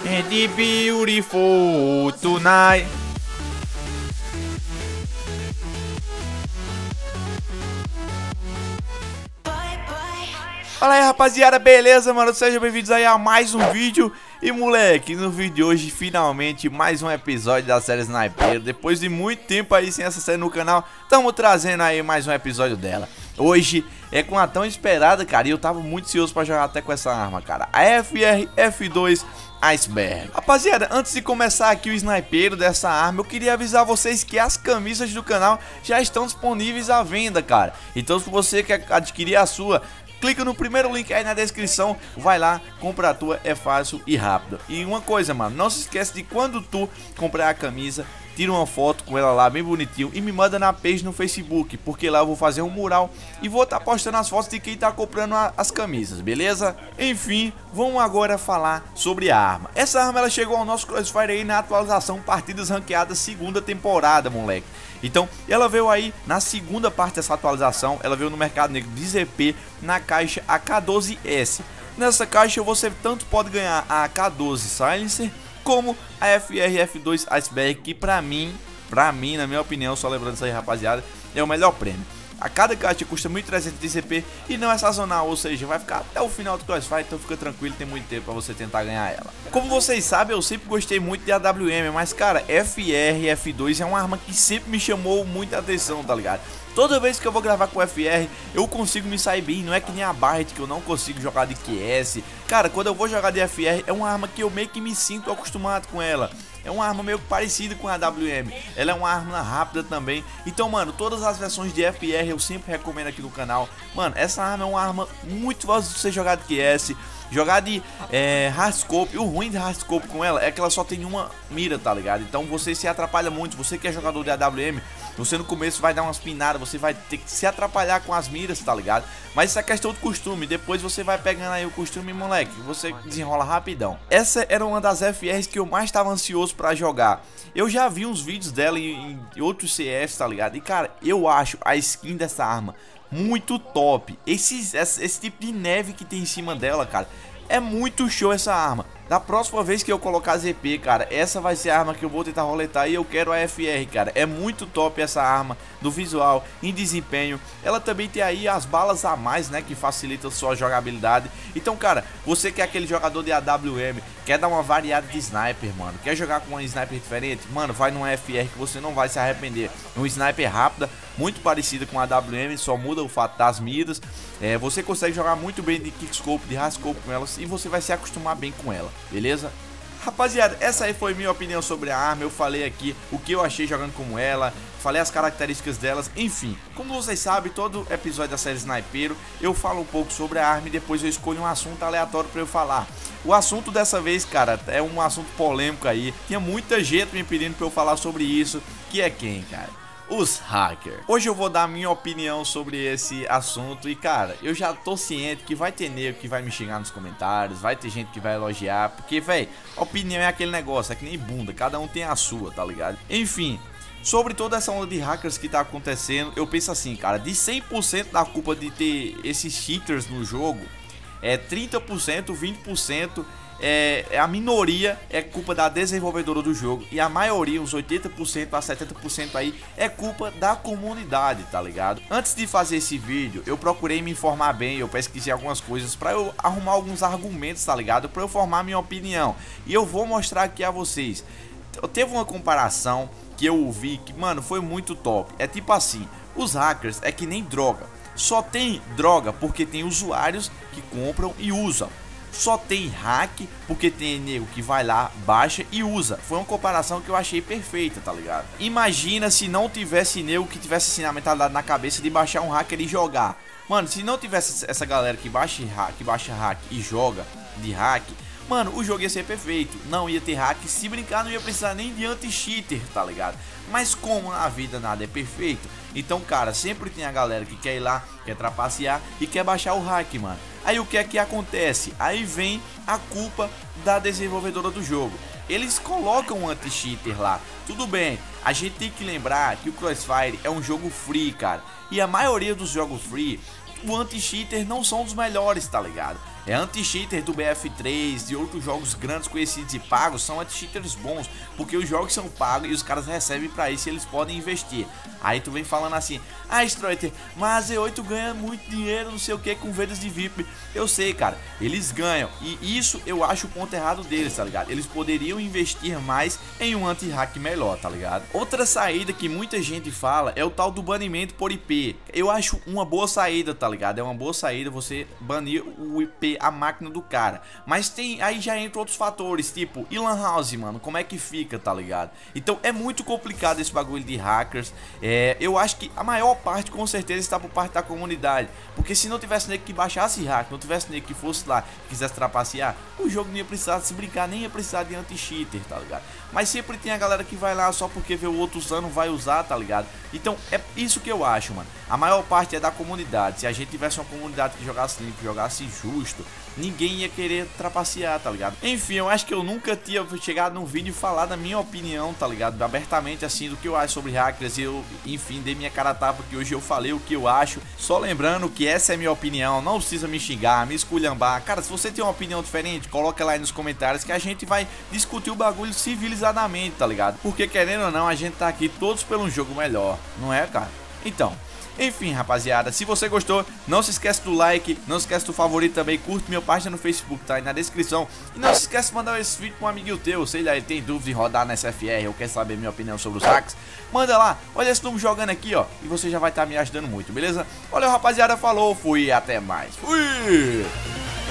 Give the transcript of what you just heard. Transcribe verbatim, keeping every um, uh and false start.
And the beautiful tonight. Fala aí, rapaziada, beleza, mano? Sejam bem-vindos aí a mais um vídeo. E moleque, no vídeo de hoje, finalmente, mais um episódio da série Sniper. Depois de muito tempo aí sem essa série no canal, estamos trazendo aí mais um episódio dela. Hoje é com a tão esperada, cara, e eu tava muito ansioso pra jogar até com essa arma, cara. A F R F dois Iceberg. Rapaziada, antes de começar aqui o snipeiro dessa arma, eu queria avisar vocês que as camisas do canal já estão disponíveis à venda, cara. Então se você quer adquirir a sua, clica no primeiro link aí na descrição, vai lá, compra a tua, é fácil e rápido. E uma coisa, mano, não se esquece de quando tu comprar a camisa, tira uma foto com ela lá bem bonitinho e me manda na page no Facebook, porque lá eu vou fazer um mural e vou estar tá postando as fotos de quem tá comprando a, as camisas, beleza? Enfim, vamos agora falar sobre a arma. Essa arma ela chegou ao nosso Crossfire aí na atualização Partidas Ranqueadas segunda temporada, moleque. Então, ela veio aí na segunda parte dessa atualização, ela veio no Mercado Negro de Z P na caixa A K doze S. Nessa caixa você tanto pode ganhar a A K doze Silencer como a F R F dois Iceberg, que pra mim, pra mim, na minha opinião, só lembrando isso aí, rapaziada, é o melhor prêmio. A cada caixa custa mil e trezentos de C P e não é sazonal, ou seja, vai ficar até o final do Crossfire, então fica tranquilo, tem muito tempo pra você tentar ganhar ela. Como vocês sabem, eu sempre gostei muito de A W M, mas cara, F R F dois é uma arma que sempre me chamou muita atenção, tá ligado? Toda vez que eu vou gravar com F R, eu consigo me sair bem, não é que nem a Barret que eu não consigo jogar de Q S. Cara, quando eu vou jogar de F R, é uma arma que eu meio que me sinto acostumado com ela. É uma arma meio parecida com a A W M, ela é uma arma rápida também. Então, mano, todas as versões de F R eu sempre recomendo aqui no canal. Mano, essa arma é uma arma muito fácil de você jogar de Q S, jogar de é, Hardscope. O ruim de Hardscope com ela é que ela só tem uma mira, tá ligado? Então você se atrapalha muito, você que é jogador de A W M, você no começo vai dar umas pinadas, você vai ter que se atrapalhar com as miras, tá ligado? Mas isso é questão de costume, depois você vai pegando aí o costume, moleque, você desenrola rapidão. Essa era uma das F Rs que eu mais estava ansioso pra jogar. Eu já vi uns vídeos dela em, em outros C Fs, tá ligado? E cara, eu acho a skin dessa arma muito top. Esse, esse, esse tipo de neve que tem em cima dela, cara, é muito show essa arma. Da próxima vez que eu colocar Z P, cara, essa vai ser a arma que eu vou tentar roletar e eu quero a F R, cara. É muito top essa arma, do visual, em desempenho. Ela também tem aí as balas a mais, né, que facilitam sua jogabilidade. Então, cara, você que é aquele jogador de A W M, quer dar uma variada de sniper, mano, quer jogar com uma sniper diferente, mano, vai numa F R que você não vai se arrepender. Um sniper rápida, muito parecida com a A W M, só muda o fato das miras. É, você consegue jogar muito bem de kickscope, de hardscope com elas e você vai se acostumar bem com ela, beleza? Rapaziada, essa aí foi minha opinião sobre a arma. Eu falei aqui o que eu achei jogando como ela, falei as características delas, enfim. Como vocês sabem, todo episódio da série Snipeiro eu falo um pouco sobre a arma e depois eu escolho um assunto aleatório pra eu falar. O assunto dessa vez, cara, é um assunto polêmico aí. Tinha muita gente me pedindo pra eu falar sobre isso, que é quem, cara? Os hackers. Hoje eu vou dar a minha opinião sobre esse assunto e, cara, eu já tô ciente que vai ter nego que vai me xingar nos comentários, vai ter gente que vai elogiar, porque, véi, opinião é aquele negócio, é que nem bunda, cada um tem a sua, tá ligado? Enfim, sobre toda essa onda de hackers que tá acontecendo, eu penso assim, cara, de cem por cento da culpa de ter esses cheaters no jogo, é trinta por cento, vinte por cento É, a minoria é culpa da desenvolvedora do jogo e a maioria, uns oitenta por cento a setenta por cento aí, é culpa da comunidade, tá ligado? Antes de fazer esse vídeo, eu procurei me informar bem, eu pesquisei algumas coisas pra eu arrumar alguns argumentos, tá ligado? Pra eu formar minha opinião e eu vou mostrar aqui a vocês. Teve uma comparação que eu vi que, mano, foi muito top. É tipo assim, os hackers é que nem droga, só tem droga porque tem usuários que compram e usam. Só tem hack porque tem nego que vai lá, baixa e usa. Foi uma comparação que eu achei perfeita, tá ligado? Imagina se não tivesse nego que tivesse assim a mentalidade na cabeça de baixar um hacker e jogar. Mano, se não tivesse essa galera que baixa hack, que baixa hack e joga de hack, mano, o jogo ia ser perfeito. Não ia ter hack, se brincar não ia precisar nem de anti-cheater, tá ligado? Mas como na vida nada é perfeito, então, cara, sempre tem a galera que quer ir lá, quer trapacear e quer baixar o hack, mano. Aí o que é que acontece? Aí vem a culpa da desenvolvedora do jogo. Eles colocam um anti-cheater lá. Tudo bem, a gente tem que lembrar que o Crossfire é um jogo free, cara. E a maioria dos jogos free, o anti-cheater não são dos melhores, tá ligado? É anti-cheater do B F três, de outros jogos grandes conhecidos e pagos, são anti-cheaters bons, porque os jogos são pagos e os caras recebem pra isso e eles podem investir. Aí tu vem falando assim, ah, Stroiter, mas a Z oito ganha muito dinheiro, não sei o que, com vendas de V I P. Eu sei, cara, eles ganham, e isso eu acho o ponto errado deles, tá ligado? Eles poderiam investir mais em um anti-hack melhor, tá ligado? Outra saída que muita gente fala é o tal do banimento por I P. Eu acho uma boa saída, tá ligado? É uma boa saída você banir o I P, a máquina do cara. Mas tem, aí já entra outros fatores, tipo, e Lan House, mano, como é que fica, tá ligado? Então é muito complicado esse bagulho de hackers. É, eu acho que a maior parte com certeza está por parte da comunidade, porque se não tivesse nego que baixasse hack, não tivesse nego que fosse lá, que quisesse trapacear, o jogo não ia precisar se brincar, nem ia precisar de anti-cheater, tá ligado? Mas sempre tem a galera que vai lá só porque vê o outro usando, vai usar, tá ligado? Então é isso que eu acho, mano. A maior parte é da comunidade. Se a gente tivesse uma comunidade que jogasse limpo, jogasse justo, ninguém ia querer trapacear, tá ligado? Enfim, eu acho que eu nunca tinha chegado num vídeo e falar da minha opinião, tá ligado? Abertamente assim, do que eu acho sobre hackers. E eu, enfim, dei minha cara a tapa, porque hoje eu falei o que eu acho. Só lembrando que essa é a minha opinião, não precisa me xingar, me esculhambar. Cara, se você tem uma opinião diferente, coloca lá aí nos comentários que a gente vai discutir o bagulho civilizadamente, tá ligado? Porque querendo ou não, a gente tá aqui todos pelo um jogo melhor, não é, cara? Então, enfim, rapaziada, se você gostou, não se esquece do like, não se esquece do favorito também, curte minha página no Facebook, tá aí na descrição. E não se esquece de mandar esse vídeo pra um amiguinho teu, sei lá, ele tem dúvida em rodar na S F R ou quer saber minha opinião sobre os hacks. Manda lá, olha esse número jogando aqui, ó, e você já vai estar me ajudando muito, beleza? Olha, rapaziada, falou, fui, até mais, fui!